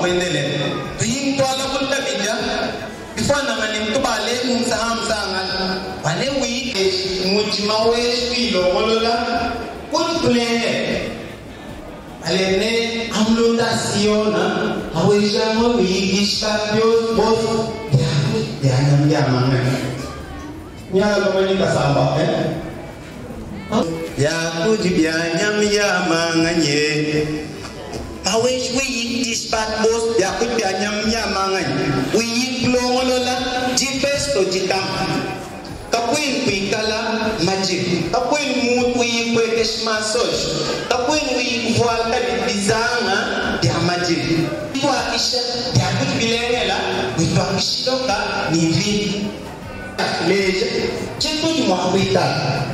kuendelea tuing twala kulta bija bifana ngani mtubale mumsaham sangan wale wi mujimawe kilo wolola kulplene alene amlunda siona aweja mo wigisha bos ya nyam nyala mani kasamba ya kujibya nyam ya manganye awesh we dispat bos ya kujibya nyam ya manganye we plongolola jipes to jitam takwin pikala majik takwin mut we kwekeshma soj takwin we vualta bizanga ya majik kwa kisha ya kujibilengela we pakishoka ni vi leje chitu mwawita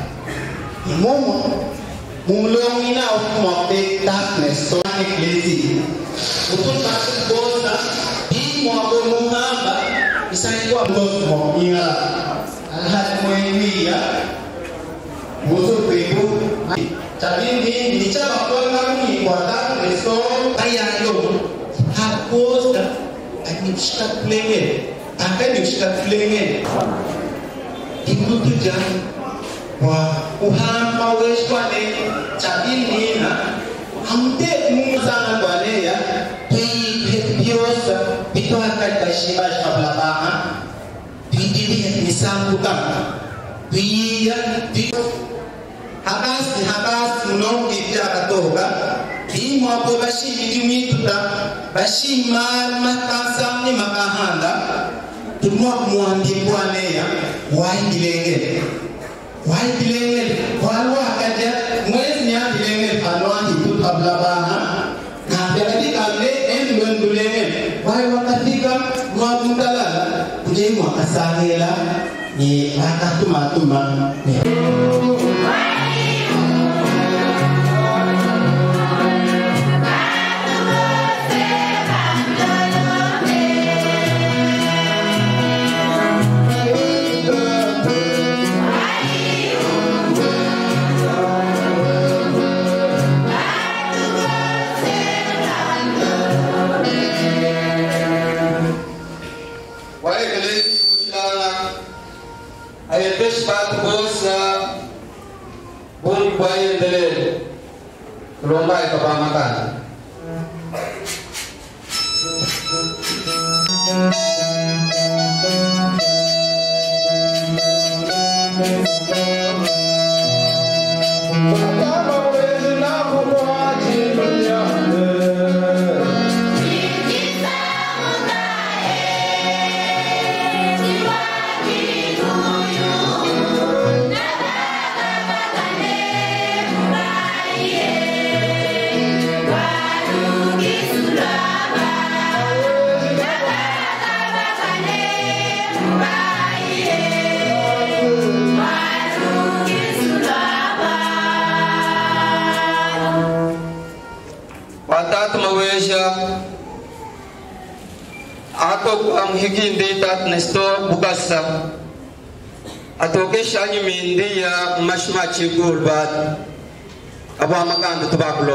imomo mumlongina ukmate darkness so lazy ututa bosa hii mwabo muhamba isaitwa boso inga alhat moimia muzo pebu tabindi nichaba kwa ni kwa darkness so ayayo haposta anishika plenge akanishika plenge imutu jani wa uhamba weshwane chabini na amte muzana bwaleya piosa pitoa katashiba shablaba pidili misanguka piya habas no kipya katoga hii mwapo bashi bidimituta bashi makasa ni makahanda tumwa mwambi bwaleya waingilenge walwa kaja mwezi ni dilenge panwani tutablaba na jadi kale endulenge wai wakatika mwamutala kuje mwakasahela ni akatuma Pak bosa bun bayi dele lomba itu pamakan ako ang higindi tat nesto bukasa ato ke shanyi mindi ya mashmachi gulbat aba makan tubaklo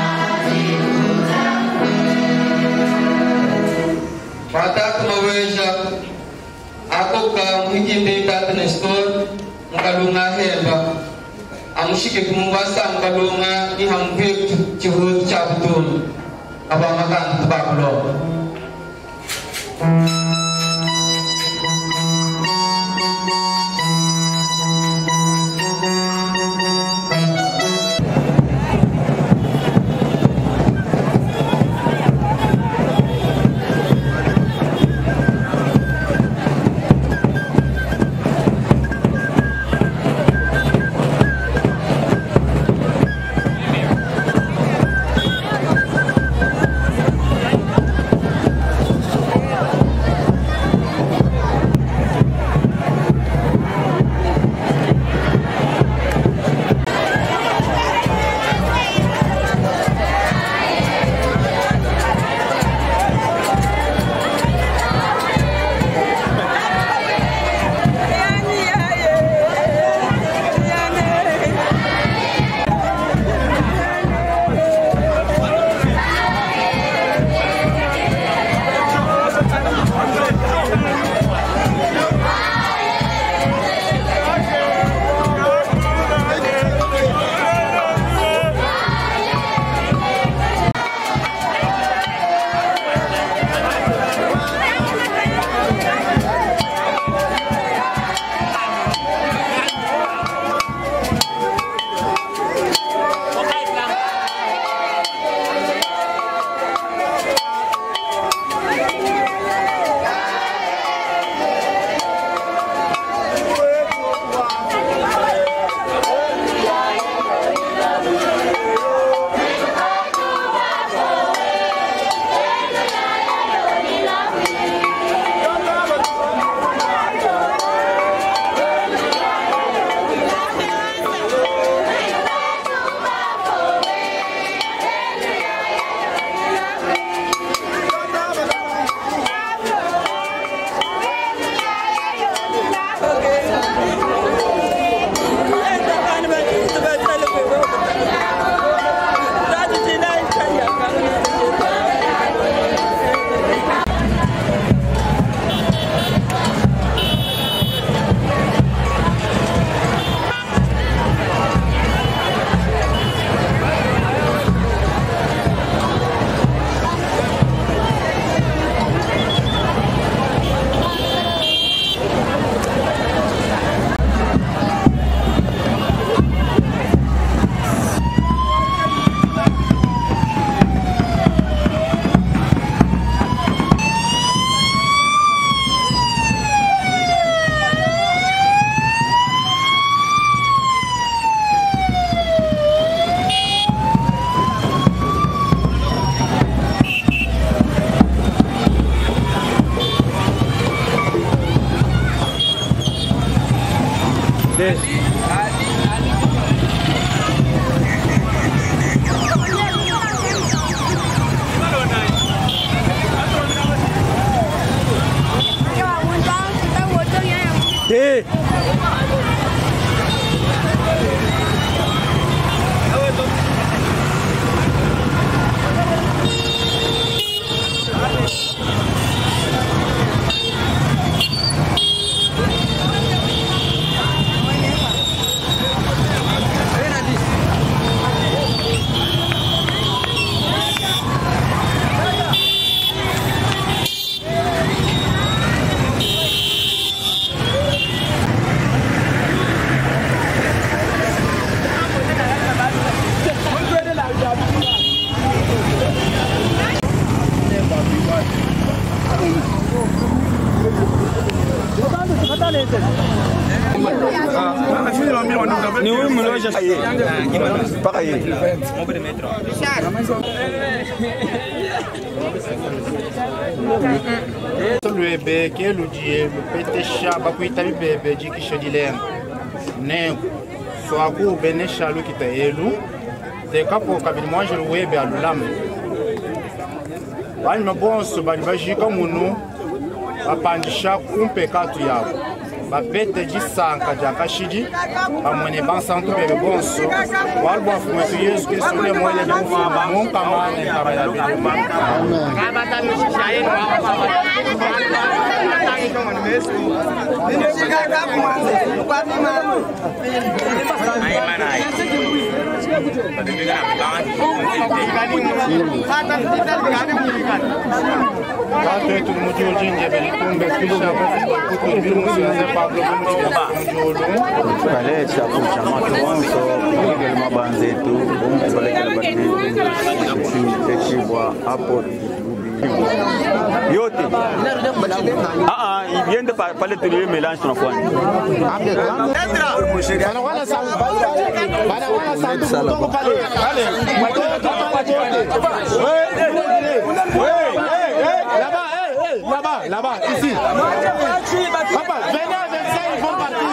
Mata kumaweja akoka mwingine bata nestor mkalunga heba amushike kumwasa mkalunga ni hamwe chihut chabutun aba makan tabaklo Luebe ke ludie lupetesha bakuita bibebe jikisho dilem ne so aku benesha lukita elu te kapo kabili mwanje luebe alulam bani mabonso bani bajika munu apandisha kumpe katu yabo bapete jisanka jakashiji bamwene bansantu bebe bonso walbo afumwetu Yesu Kristo le mwele mufuma munka mane kabaya bebe Kalesha kuchama tuonso kugel mabanzetu umsolekele batibwa hapo yote yende pale tuliwe melange tunafanya là-bas, ici. Papa, venez avec ça, ils vont partir.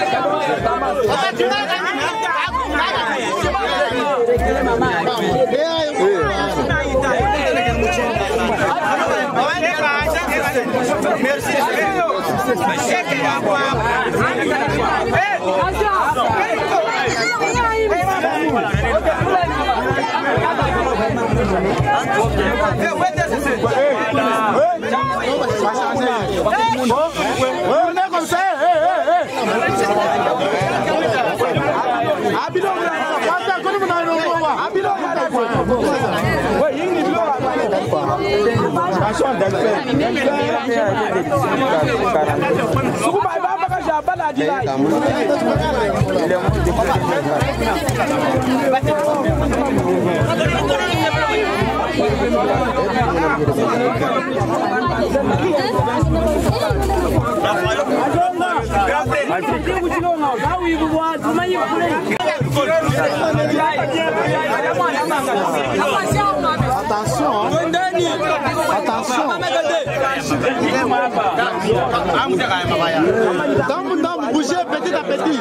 Attention, bougez petit à petit.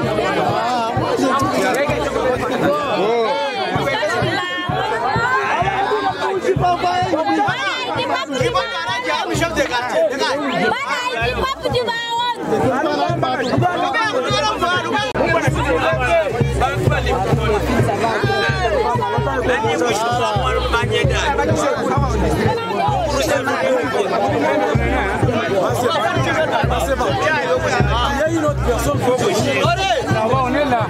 Il y a une autre personne qui on est là.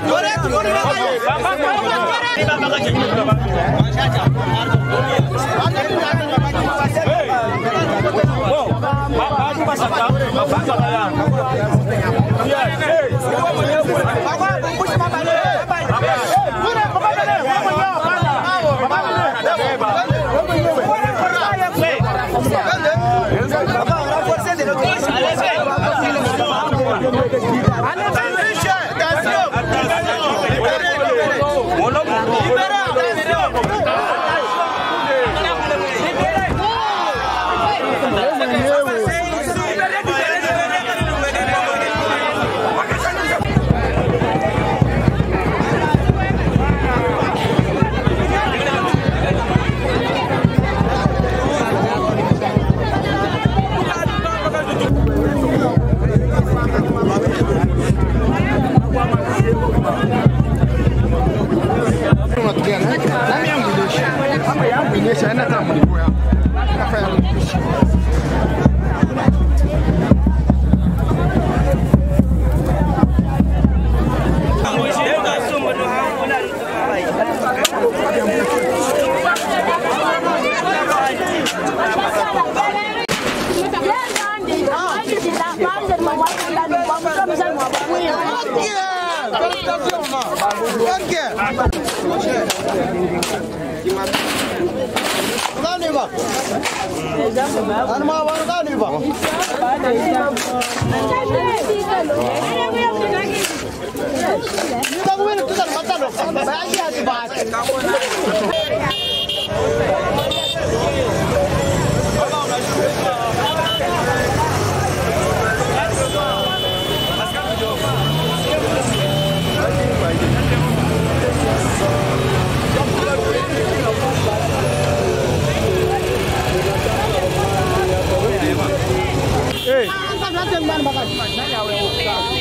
Hey.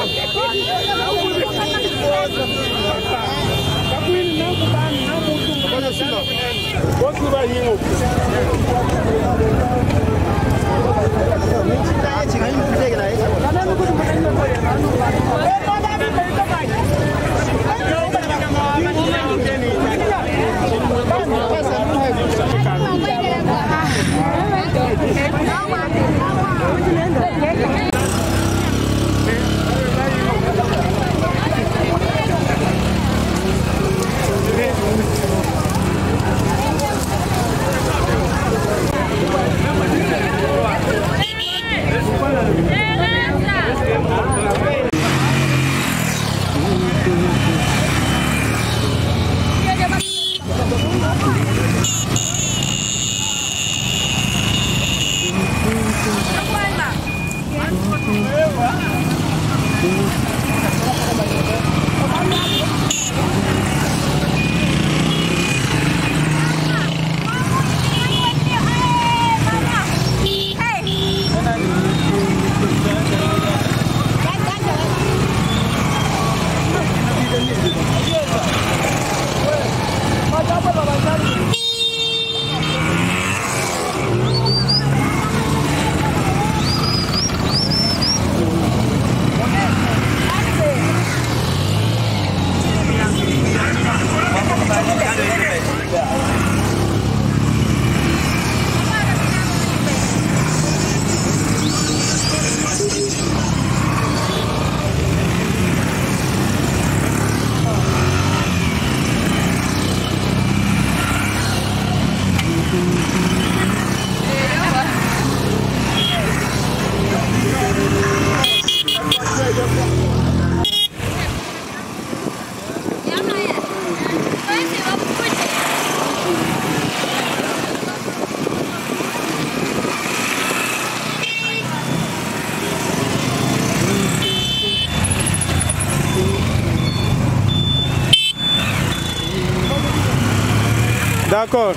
D'accord.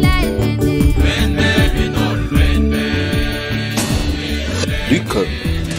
Luc